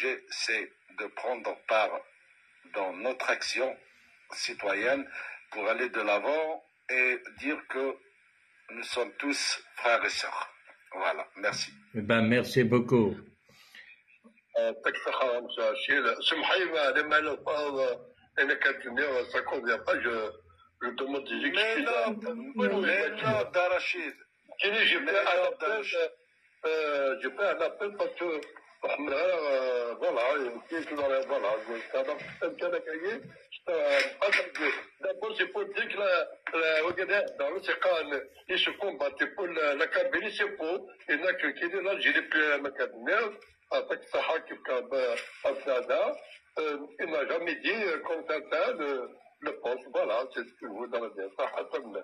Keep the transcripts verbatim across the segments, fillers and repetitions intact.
c'est de prendre part dans notre action citoyenne pour aller de l'avant et dire que nous sommes tous frères et sœurs. Voilà, merci. Ben, merci beaucoup. يعطيك الصحة مساء الشيل سمحي لما لو أنا كنتني ça convient pas je je demande des excuses. Mais non, mais non, d'Arachid. J'ai fait un appel j'ai fait un appel parce que voilà voilà d'abord c'est pour dire que dans le séquence ils se combattent pour la Kabylie c'est faux et là que qui est là j'ai les plus macadamia avec sa حاكم كابتادا il m'a jamais dit comme ça le poste voilà c'est ce que je voudrais dire صح تمام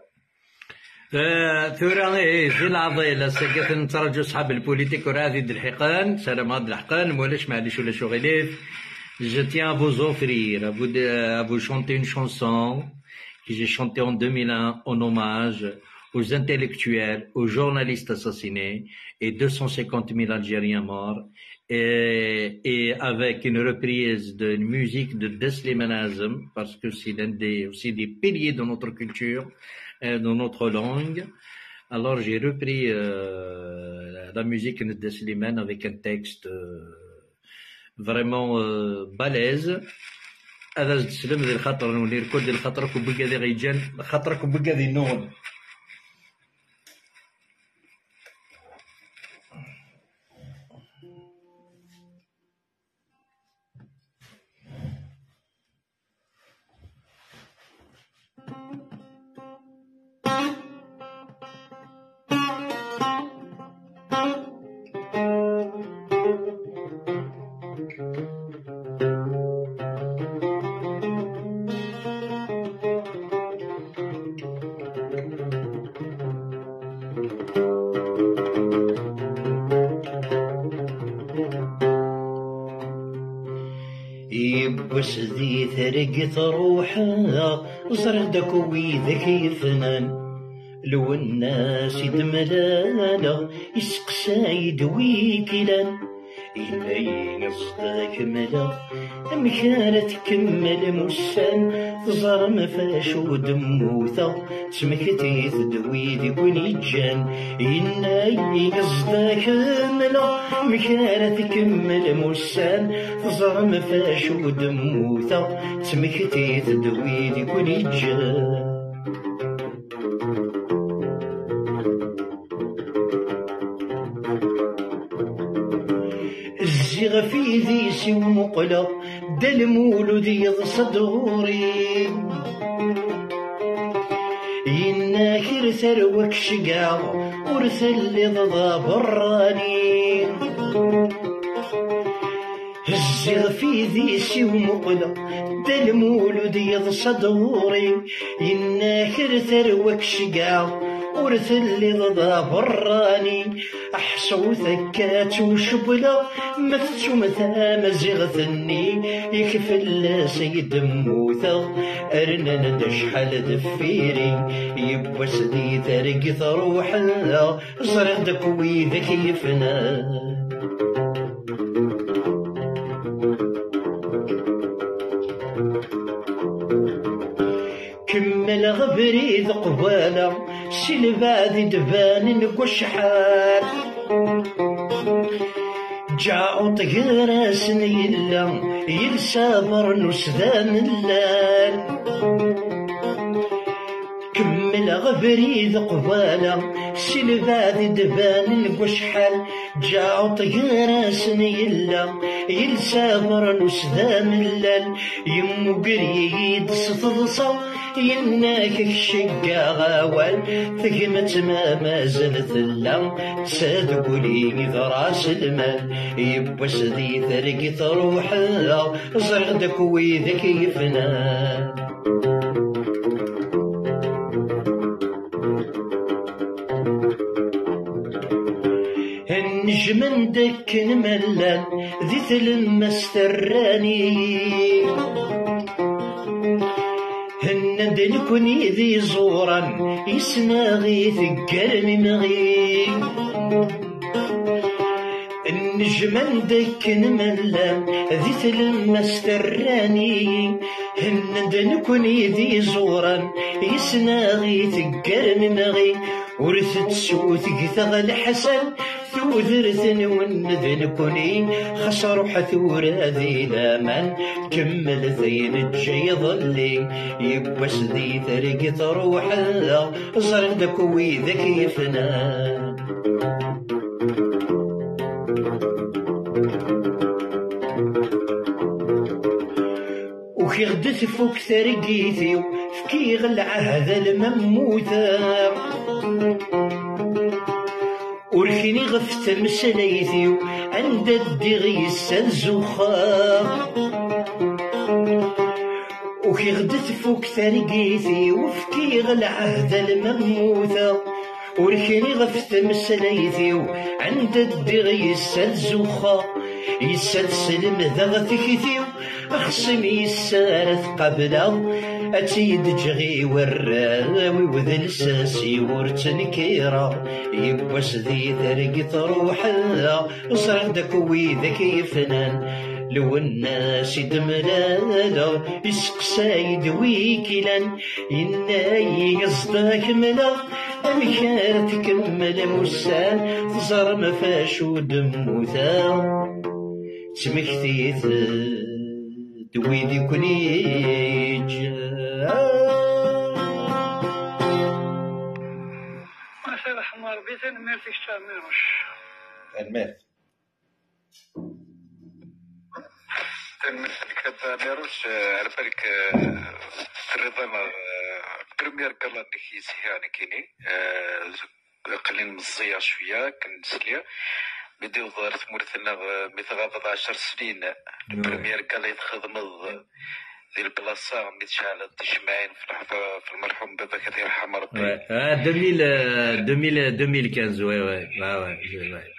ثورة زي العضيلة سكت نترجو صحاب البوليتيك وراه دي الحقان سلام هاد الحقان مولاش معليش ولا شغليف. Je tiens à vous offrir, à vous, à vous chanter une chanson que j'ai chantée en deux mille un en hommage aux intellectuels, aux journalistes assassinés et deux cent cinquante mille Algériens morts, et, et avec une reprise d'une musique de Deslimane Azem, parce que c'est l'un des, aussi des piliers de notre culture, et de notre langue. Alors j'ai repris euh, la musique de Deslimane avec un texte euh, vraiment euh, balèze. هذا تسلم ذي الخطر نولي ركود ذي الخطر كبقى ذي غيجان خطر كبقى ذي نون. وسدي ثرقت روحها وزردك ويذك يفنان لو الناس يدملانا يسقسا يدوي كلان إلين صداك ملا مكانة تكمل مسان تزار مفاش ودموثا تمكتي تدوي دي كونيجان إلين صداك ملا مكانة تكمل مسان تزار مفاش ودموثا تمكتي تدوي دي كونيجان الزيغ في ذي سي ومقلة دا المولود يضصد غوري يناكر ثروك شقاع ورثل لي ضضا براني الزيغ في ذي سي ومقلة دا المولود يضصد غوري يناكر ثروك شقاع ورثل لي ضضا براني أحسو ثكات وشبلة مثو مثا مزيغثني يكفل سيد موثا أرنا ندش حال دفيري يبوس دي ثرقث روحنا زردك ويذك يفنا كمل غبري ذ قبالة سلبادي دبان نقوش حال جاء طيرا سنيلا يلسابر نسذان اللال كمل غبري ذ قبالة سلبادي دبان نقوش حال جاء طيرا سنيلا يلسابر نسذان اللال يمو قريد صفصا يناك الشقا غاوال ثقمت ما مازال ثلا تسادقولي ذراس المال يبوس ذي ثرقت روحها زردك ويذك يفنان النجم دكن ملان ذي ثلم استراني هند نكوني ذي زورا يسناغي ثقرني مغي نجم دك نملم ذي تلم استراني هند نكوني ذي زورا يسناغي تقرن نغي ورثت سوت قثغ الحسن ثوذرثن وندن كوني خسر حثور ذي لامان كمل ذي نجي ظلي يبوس ذي ثرق تروح زردك ويذك يفنان وكي غدت فوق ثرقيتي فكي العهد المموتة وركني غفت مسليتي عند الدغيس الزخار وكي غدت فوق ثرقيتي وفكي العهد المموتة وركني غفت مسليتي عند الدغيس الزخار يسلسل مذغتكتي أخصمي يسارت قبله أتيد جغي وراوي وذل ساسي ورتنكيرا يبوس ذي ثرق تروحا صردك ويذك يفنان لو الناس دملالا يسقسايد ويكلان إناي يصداك ملا أمكار تكمل مسان تزار مفاشو دموتا تمكتيت دويدي كنيج مساء حمار بيتن ميرتي شاميروش المير كذا ميروش على بالك الرضا بريمير كلا نكيس يعني كيني قليل مزية شوية كنسليا بديو ظهرت مرثنا مثل عشر سنين البريمير كلا يتخدم ذي البلاصة متشعلة تجمعين في المرحوم بابا كثير يرحم ربي. اه دوميل دوميل دوميل كانز وي وي وي وي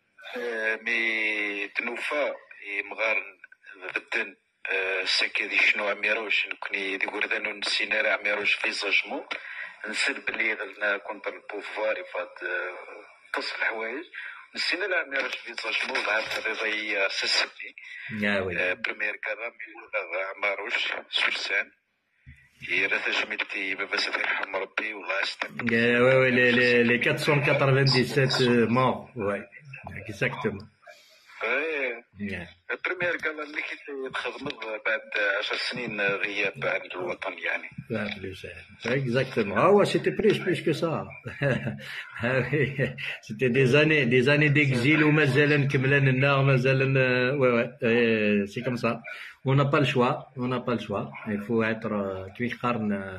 مي تنوفا مغارن بدن ساكي شنو عميروش نكوني دي وردانو نسينا راه عميروش في زاجمو نسير بلي درنا كونتر البوفوار فهاد قص الحوايج نسينا راه عميروش في زاجمو لعب الرضاية ساسبي بريمير كذا عماروش سورسان راه تجميلتي بابا سيدي يرحم ربي والله يستر وي وي لي لي أربعمائة وسبعة وثمانين مور وي اكزاكتومون البريمير قال اللي يتخدم بعد عشر سنين غياب عن الوطن يعني. Exactement. Ah ouais, c'était plus plus que ça. C'était des années, des années d'exil où mazalen kemlan النار mazalen ouais ouais, c'est comme ça. On n'a pas le choix, on n'a pas le choix. Il faut être tu قارن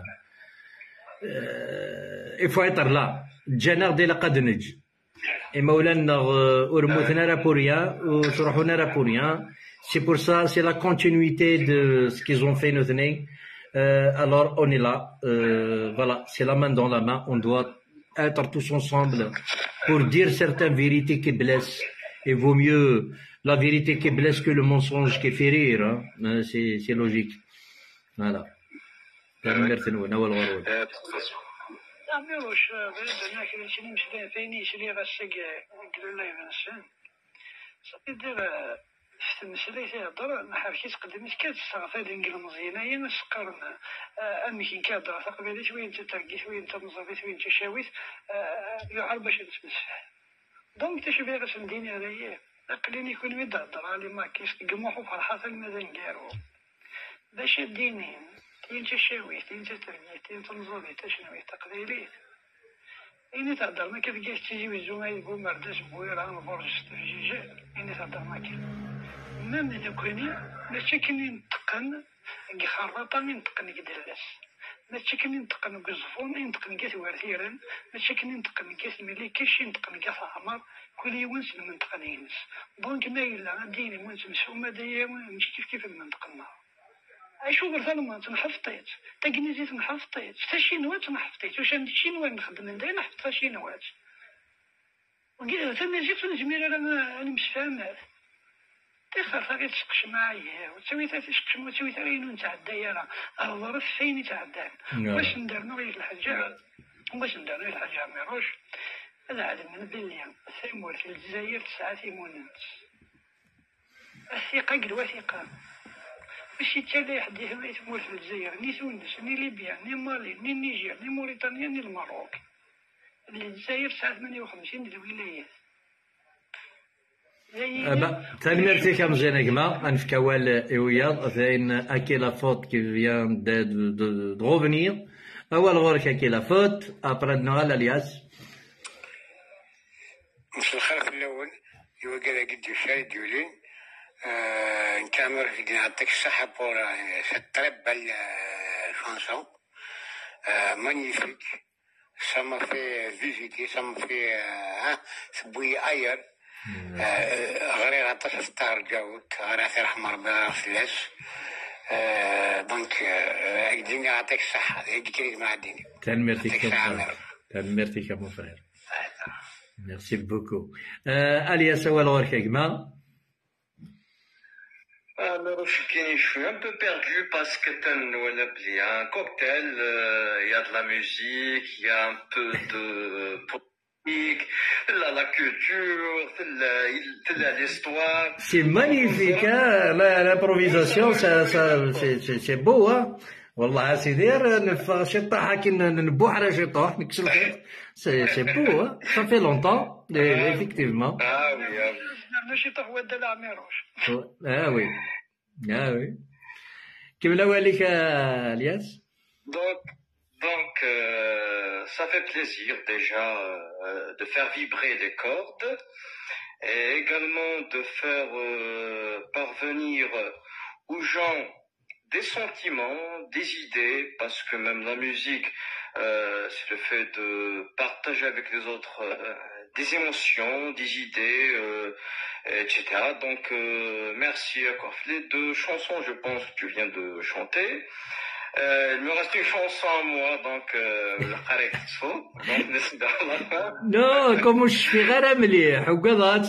il faut être là. جنر دي لقد نج. Et Maulana Urmutna Rapuria ou Surahuna Rapuria. C'est pour ça, c'est la continuité de ce qu'ils ont fait nos années. Euh, alors on est là. Euh, voilà, c'est la main dans la main. On doit être tous ensemble pour dire certaines vérités qui blessent. Il vaut mieux la vérité qui blesse que le mensonge qui fait rire. Hein. C'est, c'est logique. Voilà. عميروش بلدنا كي شي مشي ثاني شي غاسك قالوا لنا ينسان صافي دير في المسألة تيهضر ما حاولش تقدم كتستغفى ديال نقول مزيانة هي ما سقرن أمكن كيهضر تقبيلي شوية انت ترقي شوية انت مزافي شوية انت شاويت يعرف باش نتمسح دونك تا شوفي غاس نديني هنايا قليل يكون يدهضر علي ما كاينش طموح وفرحة ماذا نكارو باش دينين انت شاويت انت ترقيت انت مزافي تا شنو تقبيلي إني تهدر ما كتلقاش تيجي بالزوما يقول مرداش بويرة نفرج سترجيجة إني تهدر ما كاين ما من يكوني ماشي كني نتقن خرطة من نتقن كدلاس ماشي كني نتقن قزفون نتقن كاس ورثيرا ماشي كني نتقن كاس ملي كاش نتقن كاس عمر كل يونس المنطقة ينس دونك ما إلا ديني وانت مسومة دايا ماشي كيف كيف المنطقة أشوف الفيلم تنحفظيت تاكنيزي تنحفظيت حتى شينوا تنحفظيت واش عندي شينوا نخدم ندير نحفظ شينوات وقيل ثم جيت نجمير انا انا مش فاهمات تخاف غير تسقش معايا وتسوي تا تسقش وتسوي تا رينو نتعدى راه الظرف فين يتعدى واش ندير غير الحاجه واش ندير غير الحاجه ميروش هذا عاد من بلي ثمور في الجزائر تسعة ثمونات الثقة قد وثيقة ماشي تا لا حد يتمول في الجزائر ني تونس ني ليبيا ني مالي ني نيجير ني موريتانيا ني المغرب. الجزائر تسعة ثمانية وخمسين الولايات. ثاني merci كمزيان كما انفكوال ايويا ثاين اكي لا فوت كي فيان دو دو دو revenir. اول غورك اكي لا فوت ابري نوال الياس. مش الخرف الاول هو قال قد شاي ديولين نكامل في نعطيك الصحة بور cette très belle chanson magnifique. Ça m'a fait visiter, ça m'a fait سبوي اير غير عطاش ستار جاوك غير عطي رحمة ربي غير دونك قديني يعطيك الصحة هيك كريت مع الدنيا. تان ميرتي كم تان ميرتي كم فرير. Merci beaucoup. Euh, Alias Awalor Kegma. Alors, je suis un peu perdu parce que il y a un cocktail, il y a de la musique, il y a un peu de politique, la, la culture, l'histoire. C'est magnifique, hein? L'improvisation, ça, ça, c'est, c'est beau, hein? والله سيدير نفغ شي طاحة كي نبوح على شي طوح نكسل الخيط سي سي بو صافي لونطون ايفيكتيفمون. اه وي ماشي طوح ود العميروش. اه وي اه وي كمل والك الياس. Donc donc euh, ça fait plaisir déjà euh, de faire vibrer les cordes et également de faire euh, parvenir aux gens des sentiments, des idées, parce que même la musique, euh, c'est le fait de partager avec les autres euh, des émotions, des idées, euh, et cetera. Donc, euh, merci à Kof. Les deux chansons, je pense que tu viens de chanter. Euh, il me reste une chanson à moi, donc le Kharek-Tsfo. Donc, نسمع الله. Non, comme je suis غير مليح وقضات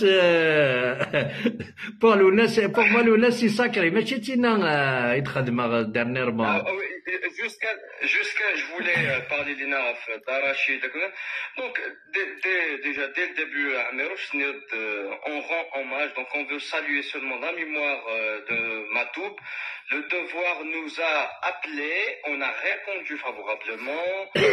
pour الناس pour moi الناس سي ساكري ماشي تينا يتخدم dernièrement. Jusqu'à, jusqu'à, je voulais parler d'Inaraf, d'Arachid, donc dès, dès, déjà dès le début, on rend hommage, donc on veut saluer seulement la mémoire de Matoub. Le devoir nous a appelés, on a répondu favorablement.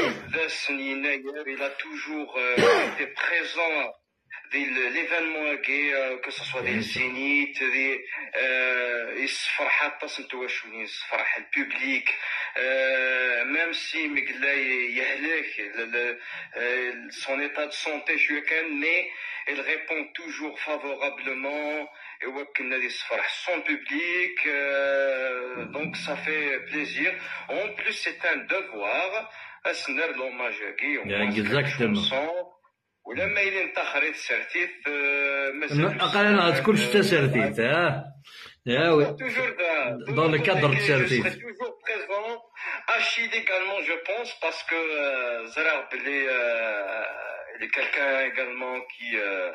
Il a toujours été présent. l'événement gay, que ce soit des zéniths, des يصفر حتى سنتو شوني يصفر البوبليك même si مقلا يهلك son état de santé شويه كان mais il répond toujours favorablement et وكنا يصفر son public donc ça fait plaisir. En plus c'est un devoir أسنر l'hommage gay exactement. ولما يلين تاخريت سرتيت اقل تكون شتا سرتيت ها يا وي dans le cadre de سرتيت toujours présent Achid également je pense parce que Zarab il est quelqu'un également qui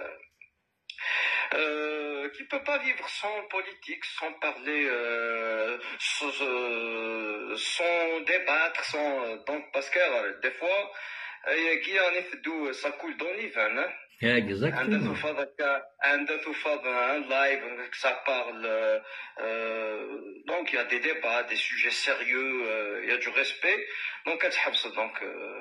Euh, qui peut pas vivre sans politique, sans parler, euh, sans, euh, sans débattre, sans donc parce que euh, des fois qui en est d'où ça coule dans les veines. Exactement. Un live, ça parle. Euh, donc il y a des débats, des sujets sérieux, euh, il y a du respect. Donc donc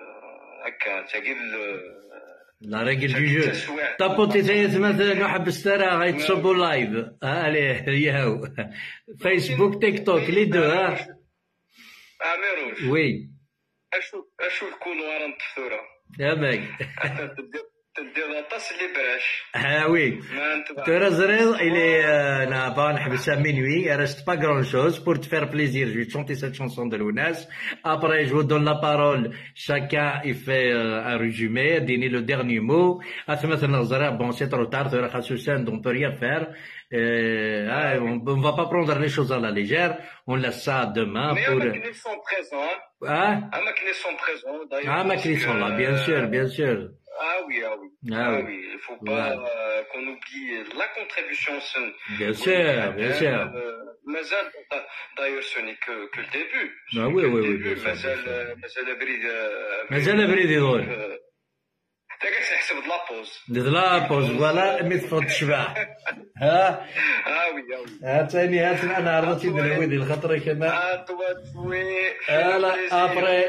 لا راجل في جو طابوتي ثلاث مثلا نحب السرا غيتصبوا لايف ها عليه ياهو فيسبوك تيك توك لي دو ها اميروش وي اشو اشو الكولوار نتفثوره يا باك تدير طاس اللي براش ها وي ترى زريل الي لا با نحبسها minuit il reste pas grand chose pour te faire plaisir. Je vais chanter cette chanson de Lounas. Après je vous donne la parole, chacun il fait un résumé, donner le dernier mot. مثلا زرا bon c'est trop tard ترى خاصوسان on peut rien faire. Euh, on ne va pas prendre les choses à la légère, on laisse ça demain mais pour mais ils sont présents hein ah mais ils sont présents d'ailleurs ah mais ils sont là bien sûr bien sûr. Ah oui, ah oui, ah, ah oui. oui. Il ne faut pas ouais. euh, qu'on oublie la contribution. Bien sûr, bien sûr. Mais d'ailleurs, ce n'est que, que le début. Ah oui, oui, oui, bien sûr. Mais elle bride. Mais elle bride, تا كتحسب د لابوز د لابوز فوالا مي تفوت الشبع ها اه وي اه وي ها ثاني هات انا عرضتي دلوي ديال خاطر كما اه توا توي لا ابري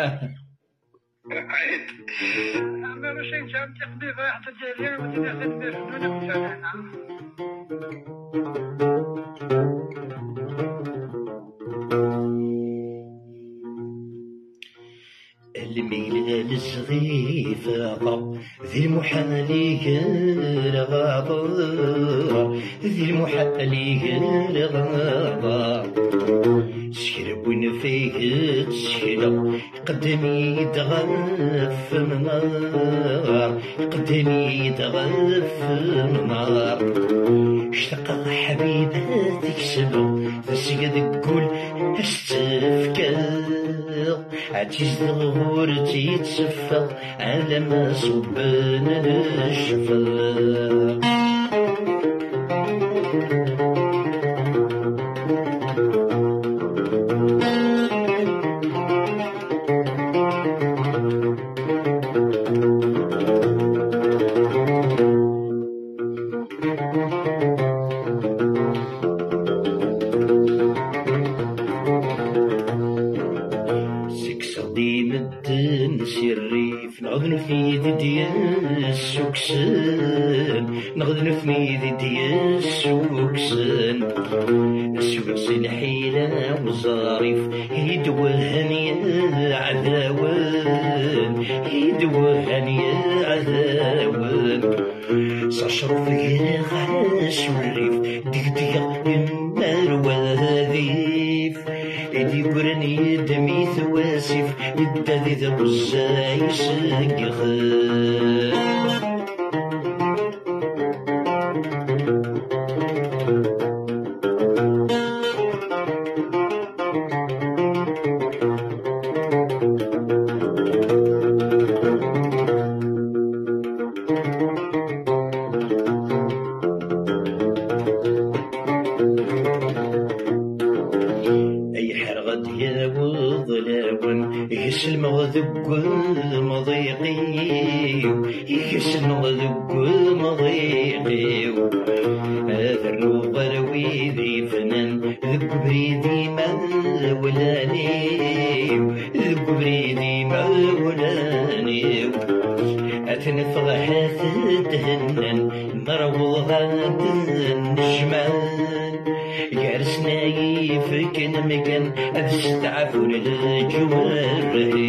عيد ما باش نجام تقضي واحد الجزائر ودينا خدمه فنونه مثلا الميل الصغيفة ذي المحال يرغب ذي المحال يرغب سكرب وين فيه تسكرب قدمي يتغف من نار قدمي يتغف من نار اشتاق حبيباتك سبق تسقد تقول استفكر عتيز الغور تيتسفق على ما صبنا الشفق نغذن في يدي ديال السوكسن نغذن في يدي ديال السوكسن السوكسن حيلة وظريف يدوهن يا عذاون يدوهن يا عذاون صشرف غير غاش والريف ديك ديك يمار وذيف يدي قرني دمي ثواسف يدا ذي ذا الزاي سقخ المغذب المضيقي يكس المغذب المضيقي هذا الروغروي ذي فنان ذب بريدي ما ولاني ذب بريدي ما ولاني أتنفغ حاث تهنن مروض غاد النجمان جالسنا يفكن مكان أستعفوا للجوار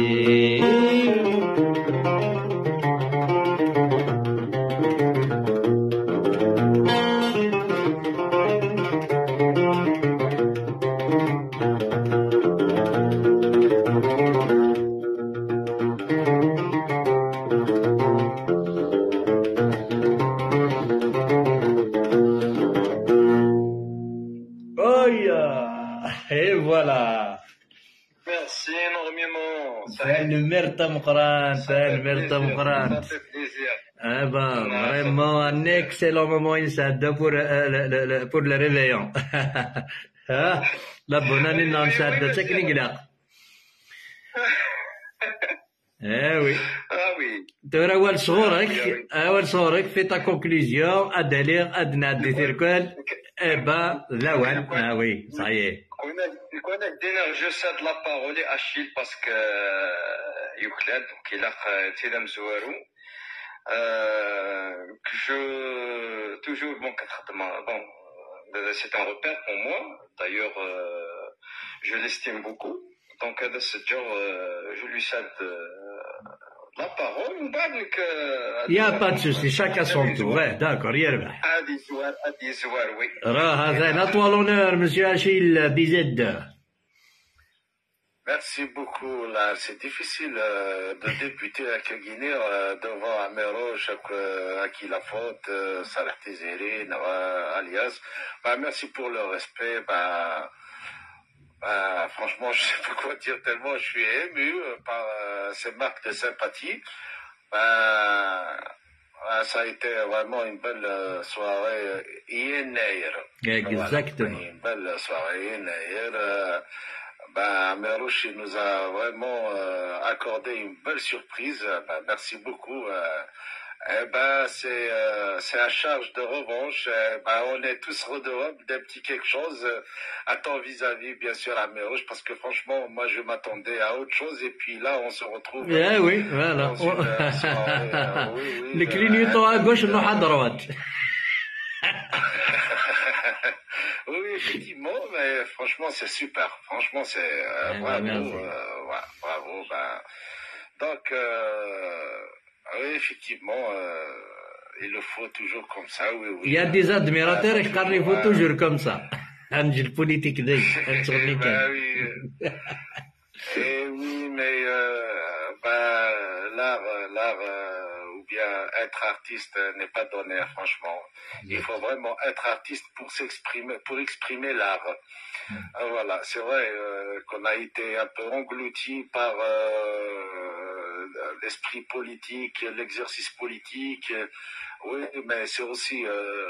Merci énormément. فعل مرتا مقران فعل مرتا مقران Ah ben, vraiment un excellent moment inside pour, euh, pour le réveillon. La bonne année dans le stade, c'est qu'il y a. Eh oui. Ah oui. ترى أول صورك أول صورك في ta conclusion أدلير أدنى ديتيركول إبا لون ah oui ça y est. كنا دينا جو ساد لا بارول اشيل باسكو يوكلاد دونك الا تيدا مزوارو جو توجور بون كتخدم بون سي ان روبير بور موا دايوغ جو ليستيم بوكو دونك هذا السجور جو لوي ساد la parole ومن بعد لك Il n'y a pas de souci, chacun son tour. Ouais, d'accord, يربح. هادي زوار هادي زوار وي. راه زين à toi l'honneur, monsieur Achille Bized. Merci beaucoup. Là, c'est difficile euh, de débuter avec le Guinée euh, devant Amero, euh, à qui la faute, euh, Salah Tizeri, euh, alias. Bah, merci pour le respect. Bah, bah, franchement, je sais pas quoi dire tellement je suis ému par euh, ces marques de sympathie. Bah, bah, ça a été vraiment une belle euh, soirée. Hier, Exactement. une belle soirée. Hier, euh, ben, Merouch il nous a vraiment euh, accordé une belle surprise. Ben, merci beaucoup. Euh, eh ben, c'est euh, c'est à charge de revanche. Eh ben, on est tous redevables d'un petit quelque chose euh, à ton vis-à-vis, bien sûr, à Merouch, parce que franchement, moi, je m'attendais à autre chose, et puis là, on se retrouve Eh euh, oui, voilà. dans une euh, soirée. Euh, oui, oui, Le euh, clignotant à gauche, non à droite. oui, effectivement, mais franchement, c'est super. Franchement, c'est euh, Eh ben, bravo, merci. euh, ouais, bravo. Ben, donc, euh, oui, effectivement, euh, il le faut toujours comme ça, oui, oui. Il y a des Ben, admirateurs donc, qui parlent, il faut euh, toujours comme ça. Ange le politique day, Ange le ben week-end. oui, euh, et oui, mais euh, ben, l'art, euh, l'art euh, ou bien être artiste euh, n'est pas donné, franchement. Il faut vraiment être artiste pour s'exprimer, pour exprimer l'art. Ah, voilà, c'est vrai euh, qu'on a été un peu englouti par euh, l'esprit politique, l'exercice politique. Oui, mais c'est aussi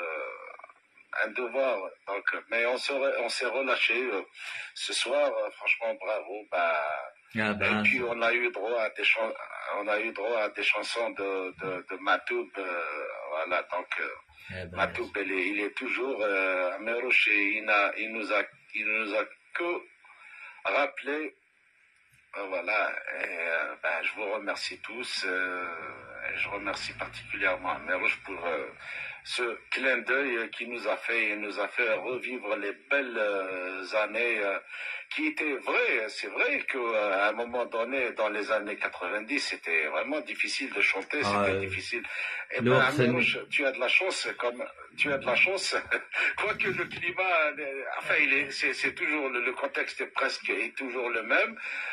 euh, un devoir. Donc, mais on s'est on s'est relâché euh, ce soir. euh, Franchement, bravo. Bah, Ah et ben, puis on a eu droit à des chan- on a eu droit à des chansons de de, de Matoub. euh, voilà, donc. euh, eh ben, Matoub, il est, il est toujours euh, à Merouch, et il, n'a- il nous a, il nous a que rappelé, euh, voilà, et, euh, ben, je vous remercie tous, euh, et je remercie particulièrement Merouch pour euh, ce clin d'œil qui nous a fait, il nous a fait revivre les belles euh, années euh, qui étaient vraies. C'est vrai qu'à un moment donné, dans les années quatre-vingt-dix, c'était vraiment difficile de chanter, ah, c'était euh, difficile. Et le ben, Orsen- Merouch, tu as de la chance, comme tu as de la chance, quoique le climat, euh, enfin, il est, c'est, c'est toujours le, le contexte est presque est toujours le même.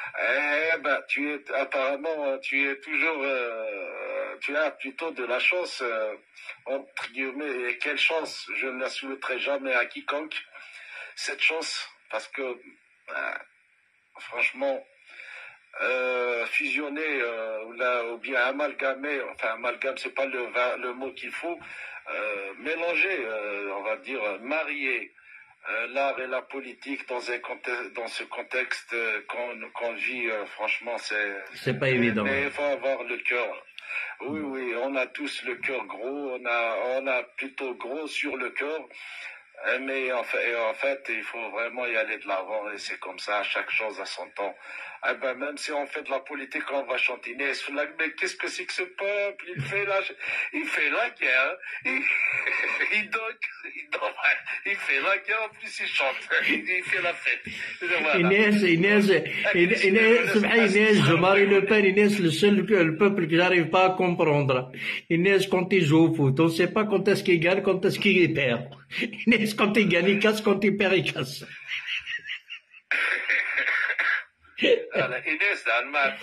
Eh ben, tu es apparemment, tu es toujours, euh, tu as plutôt de la chance, euh, entre guillemets. Et quelle chance! Je ne la souhaiterai jamais à quiconque cette chance, parce que, euh, franchement, euh, fusionner euh, ou, là, ou bien amalgamer, enfin amalgame, c'est pas le, va- le mot qu'il faut, euh, mélanger, euh, on va dire marier euh, l'art et la politique dans, un contexte, dans ce contexte euh, qu'on qu'on vit, euh, franchement, c'est. c'est pas évident. Mais il faut avoir le cœur. Oui, oui, on a tous le cœur gros, on a, on a plutôt gros sur le cœur. Euh, Mais en fait, et en fait, il faut vraiment y aller de l'avant, et c'est comme ça, chaque chose à son temps. Eh ben, même si on fait de la politique, on va chantiner. Mais qu'est-ce que c'est que ce peuple? Il fait la, il fait la guerre. Il, il, donc, il, donc, il fait la guerre, en plus il chante. Il fait la fête. Voilà. Inès, Inès, Inès, Inès, سمحي Inès, je Marie Le Pen, Inès, le seul le peuple que j'arrive pas à comprendre. Inès, quand il joue au foot, on sait pas quand est-ce qu'il gagne, quand est-ce qu'il perd. Inès, quand il gagne, il casse, quand il perd, il casse. Voilà, Inès, dans le match.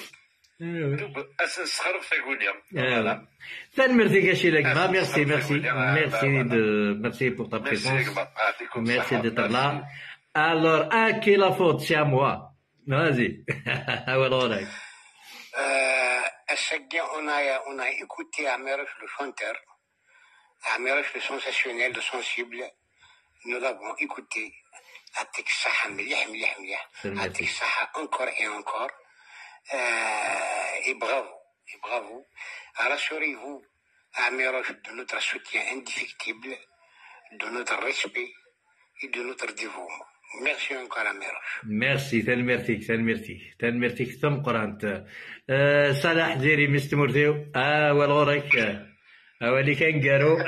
أسنسخر في قوليا. Voilà. Merci, Gachilagma. Merci, merci. Ah, Merci voilà. de, merci pour ta Merci, présence. Gma. Ah, t'es comme Merci ça. d'être là. Merci. Alors, à qui la faute? C'est à moi. Vas-y. Voilà, ouais. Euh, à chaque fois, on a, on a écouté Ameroch le chanteur, Ameroch le sensationnel, le sensible. Nous l'avons écouté. Atik Saha, mliah, mliah, mliah. Merci. Atik Saha encore et encore. Euh, et bravo, et bravo. Rassurez-vous, Ameroch, de notre soutien indéfectible, de notre respect et de notre dévouement. Merci encore, Ameroch. Merci, تن ميرتي تن ميرتي تن ميرتي ثم قرانت آه، صلاح زيري مستمرتيو اه والغورك اه ولي كان قارو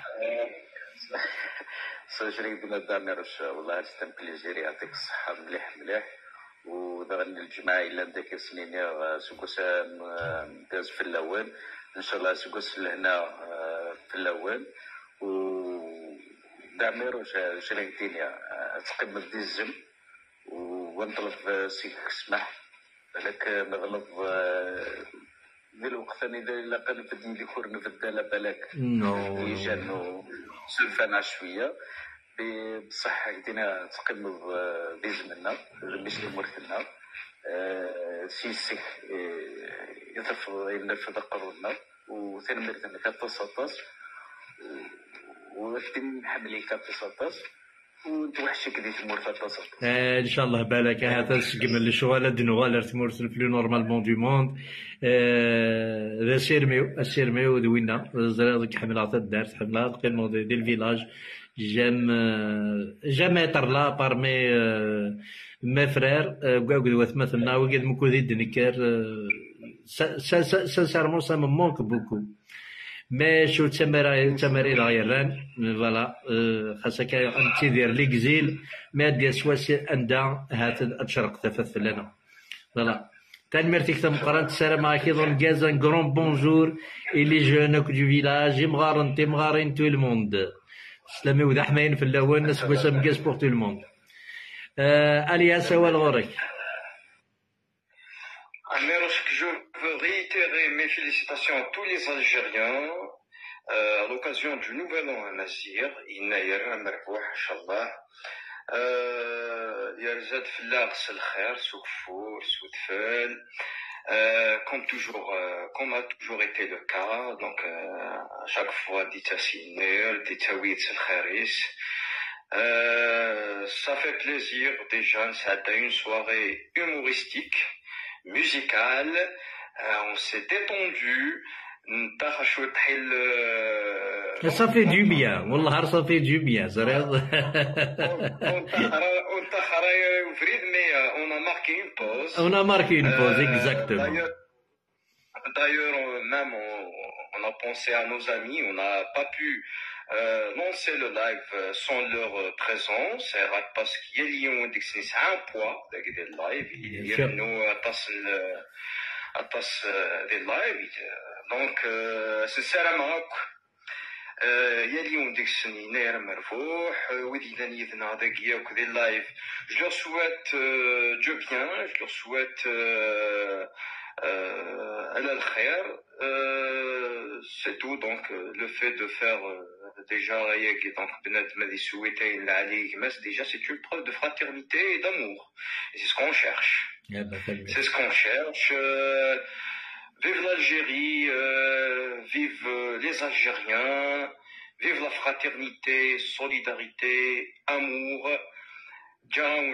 سجري بنادى ميرش والله ستم بليزير يعطيك الصحة مليح مليح ودغني الجماعة إلا عندك سنين سكوس داز في اللوان إن شاء الله سكوس لهنا آه، في اللوان و دامير شريتيني تقيم دي الزم ونطلب سيك سمح بالك نغلب ديال الوقت ثاني إلا قال بدني لي كور نبدا لا بالك نو يجانو سلفانا شويه بصح هكدينا تقيم بيزمنا باش نمرتنا سيسك يتفض ينفذ قرارنا وثاني مرتنا كتصطاس وكتم حملي كتصطاس ونتوحشك دي تمور تتصل. ان شاء الله بالك هذا السقم الشغل دنوال تمور في نورمالمون دو موند. ذا سيرميو السيرميو دوينا زرادك حملات الدار حملات قيمون دي الفيلاج جام جام être là parmi mes frères قاعد مثلنا وقد مكودي دنكر sincèrement ça me manque beaucoup. Mais شو تمر تمارين غيران فوالا خاصك انت دير ليكزيل ما دير سواسي عندها هات تشرق تفث لنا فوالا. كان ميرتيك تمقران تسلم معاك ايضا كاز ان كرون بونجور اي لي جونك دو فيلاج مغارن تي مغارين تو الموند سلامي وذا حماين في الاول ناس وسام كاز بور تو الموند. الياس سوال غورك. Amérochk, je veux réitérer mes félicitations à tous les Algériens euh, à l'occasion du nouvel an à Nazir. Inayer, Amerboua, Inch'Allah. Yerzad Fillar, Selkher, Soukfour, Soutfel. Comme toujours, euh, comme a toujours été le cas. Donc, euh, à chaque fois, dit Tassiner, dit Tawid Selkheris. Euh, ça fait plaisir déjà, ça a une soirée humoristique, musicale, euh, on s'est détendu, ça fait du bien, والله ça fait du bien, mais on a marqué une pause. On a marqué une pause, exactement. D'ailleurs, d'ailleurs même on, on a pensé à nos amis, on n'a pas pu euh, lancer le live sans leur présence, parce qu'il y a un poids de live, il y a nous attache des lives, donc sincèrement يلي وديك السنين ناير مرفوح ودي ثاني ذنا ذاك ياك ذي اللايف. Je leur souhaite euh, du bien, je leur souhaite euh, euh, على الخير. Euh, c'est tout. Donc le fait de faire euh, déjà donc بنادم هذه سويتين عليك ماس déjà c'est une preuve de fraternité et d'amour. Et c'est ce qu'on cherche. C'est ce qu'on cherche. Euh, Vive l'Algérie, euh, vive les Algériens, vive la fraternité, solidarité, amour. Dans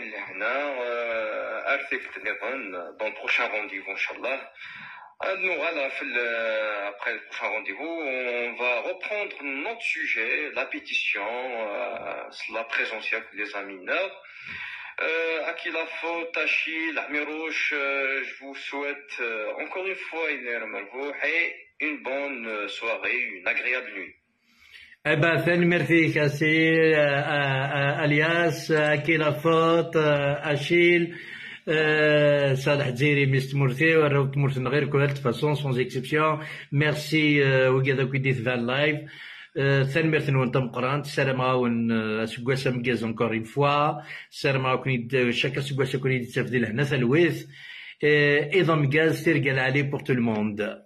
le prochain rendez-vous, Inch'Allah. Nous, après le prochain rendez-vous, on va reprendre notre sujet, la pétition, euh, la présence des amis mineurs. Euh, Akila Fo, Tachil, Amirouche, euh, je vous souhaite euh, encore une fois une et une bonne soirée, une agréable nuit. Eh ben, ثاني ميرسي كاسي الياس Akila Fo, Achille, صالح جزيري مستمرتي وراو تمرتنا غير كل فاصون سون اكسبسيون. ميرسي وكذا كي في اللايف. ثاني مرة نونتم قران السلام عاون اسكواسا مكاز انكور اون فوا السلام عاون شاكا سكواسا كوني تسافدي لهنا ثالويث ايضا مكاز تيرقال عليه بور تو الموند.